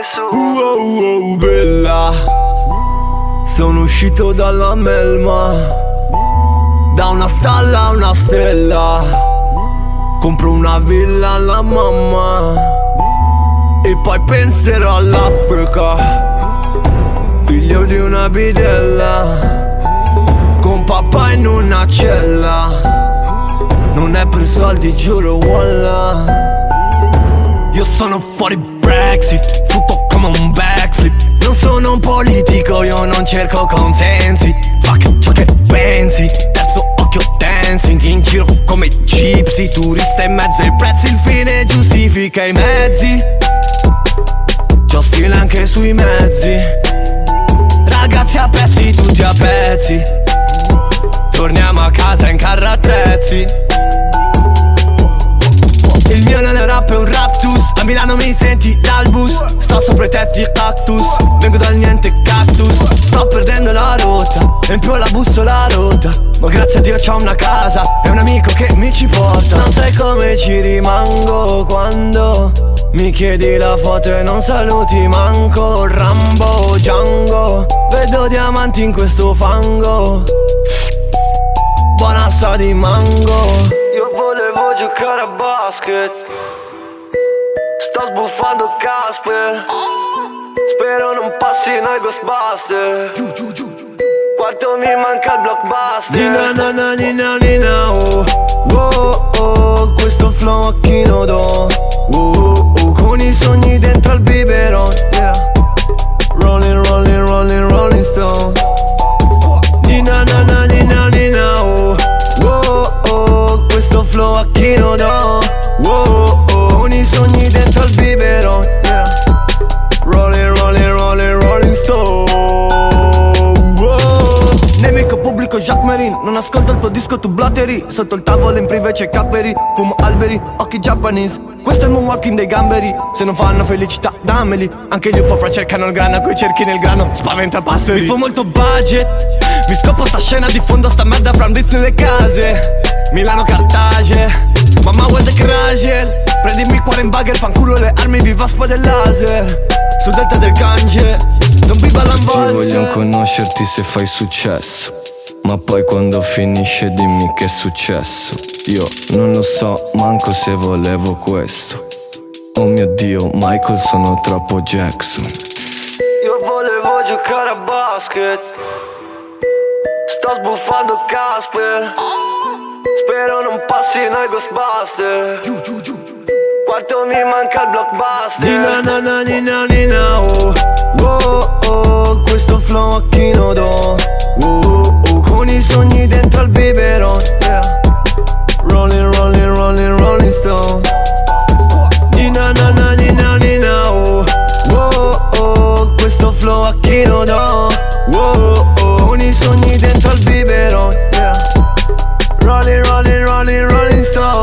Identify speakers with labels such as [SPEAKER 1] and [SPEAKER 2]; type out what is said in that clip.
[SPEAKER 1] nessuno. Bella, sono uscito dalla melma, da una stalla a una stella. Compro una villa alla mamma e poi penserò all'Africa. Figlio di una bidella, con papà in una cella. Non è per soldi, giuro, wallah. Io sono fuori Brexit, frutto come un backflip. Non sono un politico, io non cerco consensi. Fuck ciò che pensi, terzo occhio dancing. In giro come gypsy, turista in mezzo ai prezzi. Il fine giustifica i mezzi. C'ho stile anche sui mezzi. Ragazzi a pezzi, tutti a pezzi. Torniamo a casa in carro attrezzi. Il mio non è un rap, è un raptus. A Milano mi senti dal bus. Sto sopra i tetti cactus. Vengo dal niente cactus. Sto perdendo la rotta e in più la bussola rotta. Ma grazie a Dio c'ho una casa e un amico che mi ci porta. Non sai come ci rimango quando mi chiedi la foto e non saluti manco. Rambo, Django, vedo diamanti in questo fango. Buona sa di mango. Io volevo giocare a basket, sto sbuffando Casper. Spero non passino i Ghostbuster. Quanto mi manca il blockbuster. Nina na na nina nina oh. Oh oh, questo flow a chi lo do. Oh oh, con i sogni dentro al biberon, yeah. Rolling, rolling, rolling, rolling stone. Nina na na nina nina oh. Oh oh, questo flow a chi lo do. Oh oh, con i sogni dentro al biberon, yeah. Rolling, rolling, rolling, rolling stone. Oh. Nemico pubblico Jacques Marine, non ascolto il tuo disco, tu blatteri. Sotto il tavolo in privé c'è capperi. Fumo alberi, occhi japanese. Questo è il moonwalking dei gamberi. Se non fanno felicità dammeli. Anche gli UFO fra cercano il grano, coi cerchi nel grano spaventa passeri. Mi fu molto budget, mi scopo sta scena, diffondo sta merda fra un blitz nelle case. Milano Cartage, mamma vuole Cragel. Prendimi il cuore in bagger, fanculo le armi, viva spada e laser. Sul delta del Gange, zombie ballan valzer.
[SPEAKER 2] Ti voglio conoscerti se fai successo, ma poi quando finisce dimmi che è successo. Io non lo so manco se volevo questo. Oh mio Dio, Michael, sono troppo Jackson.
[SPEAKER 1] Io volevo giocare a basket, sto sbuffando Casper. Spero non passino i Ghostbuster. Quanto mi manca il blockbuster. Nina na na nina nina oh. Oh oh, questo flow a chi lo do. Oh oh, con i sogni dentro al biberon, yeah. Rolling, rolling, rolling, rolling stone. Nina na na nina nina oh. Oh oh, questo flow a chi lo do. Oh oh, con i sogni dentro al biberon, yeah. Rolling, rolling, rolling, rolling stone.